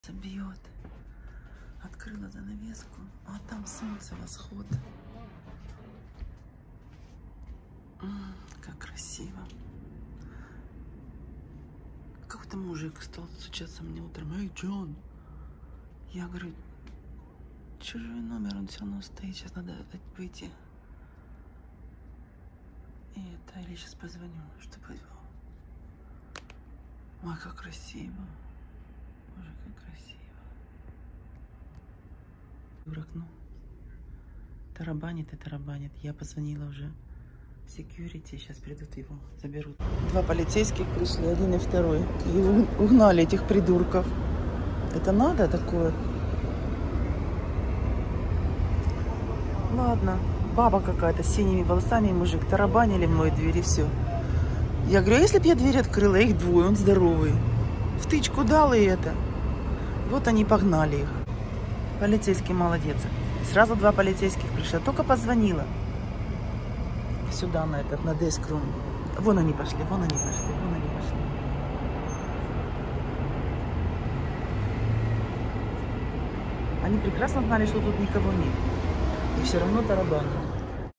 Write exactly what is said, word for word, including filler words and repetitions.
Бьет. Открыла занавеску, а там солнце, восход. М-м, как красиво. Какой-то мужик стал стучаться мне утром. Эй, Джон. Я говорю, чужой номер, он все равно стоит. Сейчас надо выйти. И это, или сейчас позвоню, чтобы... Ой, как красиво. Боже, как красиво. В окно. Тарабанит и тарабанит. Я позвонила уже секьюрити. Сейчас придут его, заберут. Два полицейских пришли, один и второй. И угнали этих придурков. Это надо такое? Ладно. Баба какая-то с синими волосами, мужик. Тарабанили в мою дверь и все. Я говорю, а если бы я дверь открыла, их двое, он здоровый. Втычку дал и это. Вот они погнали их. Полицейский молодец. Сразу два полицейских пришли. Только позвонила. Сюда, на этот, на деск-рум. Вон они пошли, вон они пошли, вон они пошли. Они прекрасно знали, что тут никого нет. И все равно тарабанили.